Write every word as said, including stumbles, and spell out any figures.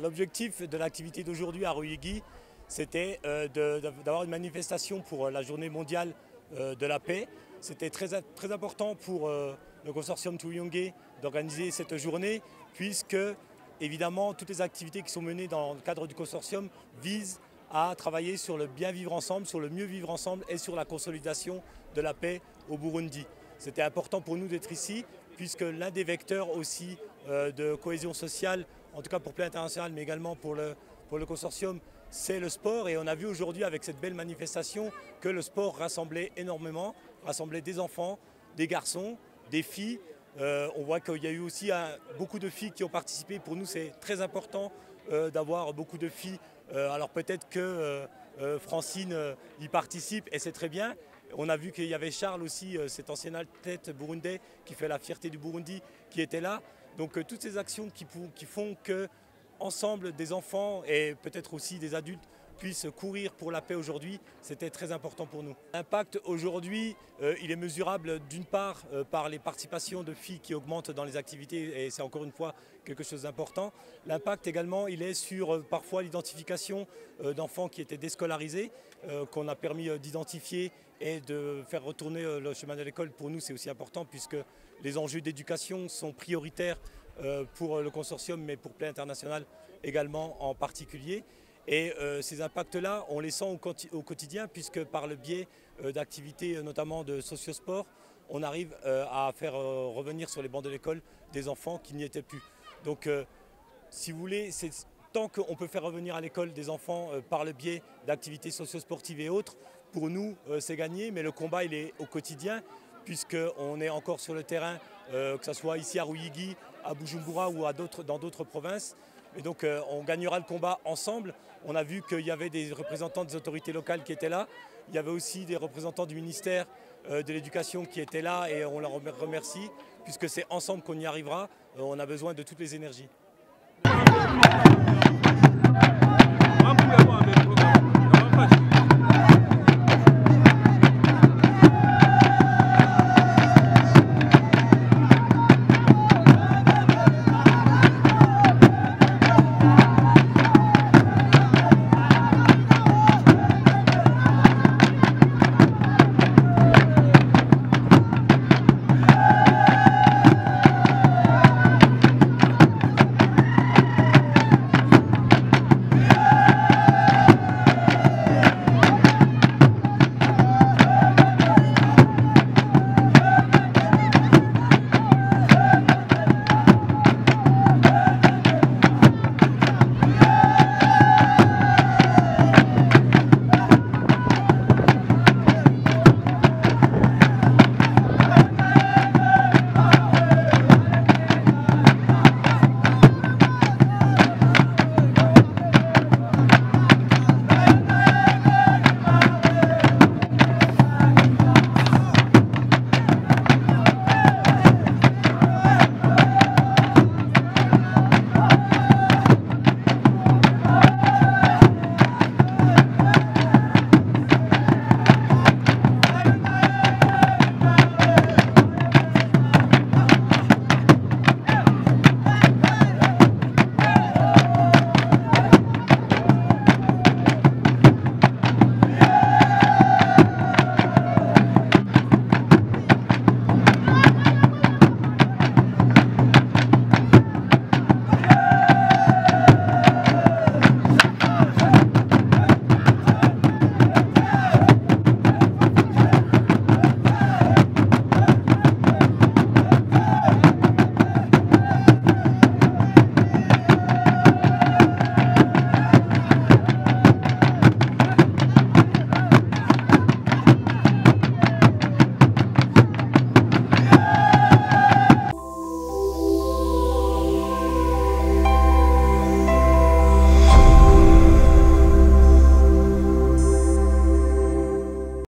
L'objectif de l'activité d'aujourd'hui à Ruyigi, c'était euh, d'avoir une manifestation pour la journée mondiale euh, de la paix. C'était très, très important pour euh, le consortium Tuyonge d'organiser cette journée, puisque évidemment toutes les activités qui sont menées dans le cadre du consortium visent à travailler sur le bien vivre ensemble, sur le mieux vivre ensemble et sur la consolidation de la paix au Burundi. C'était important pour nous d'être ici, puisque l'un des vecteurs aussi euh, de cohésion sociale, en tout cas pour Plan International, mais également pour le, pour le consortium, c'est le sport. Et on a vu aujourd'hui avec cette belle manifestation que le sport rassemblait énormément, rassemblait des enfants, des garçons, des filles. Euh, on voit qu'il y a eu aussi un, beaucoup de filles qui ont participé. Pour nous, c'est très important euh, d'avoir beaucoup de filles. Euh, alors peut-être que euh, euh, Francine euh, y participe et c'est très bien. On a vu qu'il y avait Charles aussi, euh, cet ancien athlète burundais qui fait la fierté du Burundi, qui était là. Donc euh, toutes ces actions qui, qui font que ensemble des enfants et peut-être aussi des adultes puissent courir pour la paix aujourd'hui, c'était très important pour nous. L'impact aujourd'hui, euh, il est mesurable d'une part euh, par les participations de filles qui augmentent dans les activités et c'est encore une fois quelque chose d'important. L'impact également, il est sur euh, parfois l'identification euh, d'enfants qui étaient déscolarisés, euh, qu'on a permis euh, d'identifier et de faire retourner euh, le chemin de l'école. Pour nous, c'est aussi important puisque les enjeux d'éducation sont prioritaires euh, pour le consortium, mais pour Plan International également en particulier. Et euh, ces impacts-là, on les sent au, au quotidien, puisque par le biais euh, d'activités, notamment de sociosport, on arrive euh, à faire euh, revenir sur les bancs de l'école des enfants qui n'y étaient plus. Donc, euh, si vous voulez, tant qu'on peut faire revenir à l'école des enfants euh, par le biais d'activités sociosportives et autres, pour nous, euh, c'est gagné, mais le combat, il est au quotidien, puisqu'on est encore sur le terrain, euh, que ce soit ici à Ruyigi, à Bujumbura ou à dans d'autres provinces. Et donc euh, on gagnera le combat ensemble. On a vu qu'il y avait des représentants des autorités locales qui étaient là. Il y avait aussi des représentants du ministère euh, de l'Éducation qui étaient là et on leur remercie puisque c'est ensemble qu'on y arrivera. Euh, on a besoin de toutes les énergies.